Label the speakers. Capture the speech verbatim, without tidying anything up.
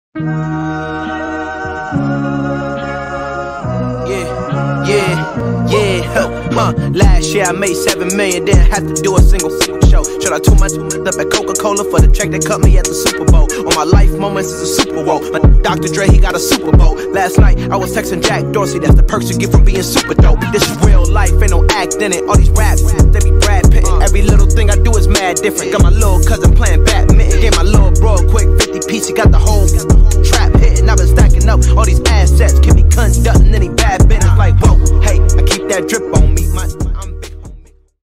Speaker 1: Yeah, yeah, yeah, huh, huh. Last year I made seven million, didn't have to do a single, single show. Shout out to my two up at Coca-Cola for the check that cut me at the Super Bowl. On my life moments is a Super Bowl. My Doctor Dre, he got a Super Bowl. Last night I was texting Jack Dorsey, that's the perks you get from being super dope. This is real life, ain't no act in it. All these raps, they be Brad Pitt. Every little thing I do is mad different. Got my little cousin playing badminton. Gave my little bro a quick fifty piece, he got the whole